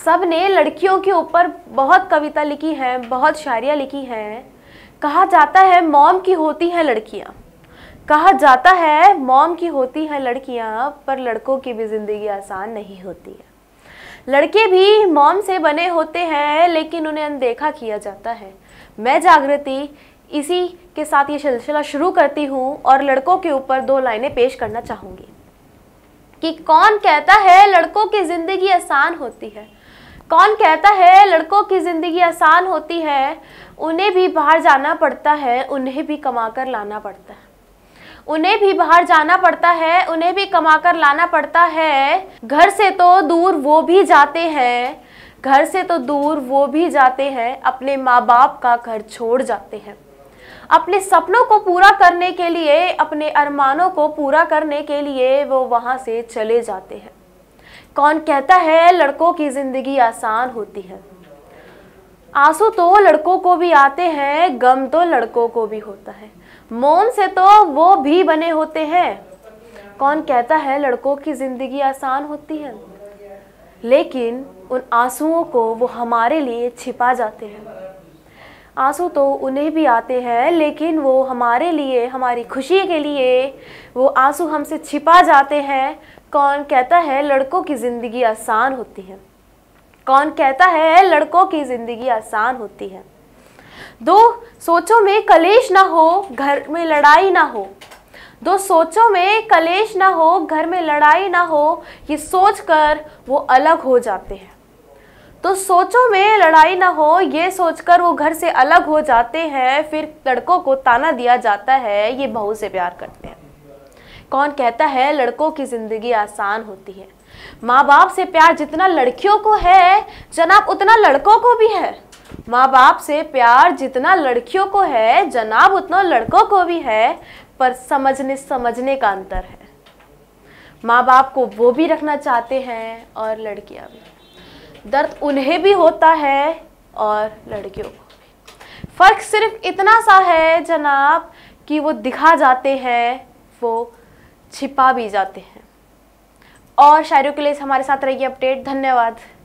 सब ने लड़कियों के ऊपर बहुत कविता लिखी है, बहुत शायरियाँ लिखी हैं। कहा जाता है मॉम की होती हैं लड़कियाँ, कहा जाता है मॉम की होती हैं लड़कियाँ, पर लड़कों की भी ज़िंदगी आसान नहीं होती है। लड़के भी मॉम से बने होते हैं, लेकिन उन्हें अनदेखा किया जाता है। मैं जागृति इसी के साथ ये सिलसिला शुरू करती हूँ और लड़कों के ऊपर 2 लाइनें पेश करना चाहूँगी कि कौन कहता है लड़कों की ज़िंदगी आसान होती है। कौन कहता है लड़कों की ज़िंदगी आसान होती है। उन्हें भी बाहर जाना पड़ता है, उन्हें भी कमा कर लाना पड़ता है। उन्हें भी बाहर जाना पड़ता है, उन्हें भी कमा कर लाना पड़ता है। घर से तो दूर वो भी जाते हैं, घर से तो दूर वो भी जाते हैं, अपने माँ बाप का घर छोड़ जाते हैं। अपने सपनों को पूरा करने के लिए, अपने अरमानों को पूरा करने के लिए वो वहाँ से चले जाते हैं। कौन कहता है लड़कों की ज़िंदगी आसान होती है। आंसू तो लड़कों को भी आते हैं, गम तो लड़कों को भी होता है। मोम से तो वो भी बने होते हैं। कौन कहता है लड़कों की ज़िंदगी आसान होती है, लेकिन उन आंसुओं को वो हमारे लिए छिपा जाते हैं। आंसू तो उन्हें भी आते हैं, लेकिन वो हमारे लिए, हमारी खुशी के लिए वो आंसू हमसे छिपा जाते हैं। कौन कहता है लड़कों की ज़िंदगी आसान होती है। कौन कहता है लड़कों की ज़िंदगी आसान होती है। 2 सोचों में कलेश ना हो, घर में लड़ाई ना हो। 2 सोचों में कलेश ना हो, घर में लड़ाई ना हो, ये सोचकर वो अलग हो जाते हैं। तो सोचों में लड़ाई ना हो, ये सोचकर वो घर से अलग हो जाते हैं। फिर लड़कों को ताना दिया जाता है ये बहू से प्यार करते हैं। कौन कहता है लड़कों की ज़िंदगी आसान होती है। माँ बाप से प्यार जितना लड़कियों को है जनाब, उतना लड़कों को भी है। माँ बाप से प्यार जितना लड़कियों को है जनाब, उतना लड़कों को भी है, पर समझने का अंतर है। माँ बाप को वो भी रखना चाहते हैं और लड़कियाँ भी। दर्द उन्हें भी होता है और लड़कियों को भी। फ़र्क सिर्फ इतना सा है जनाब कि वो दिखा जाते हैं, वो छिपा भी जाते हैं। और शायरों के लिए हमारे साथ रहिए अपडेट। धन्यवाद।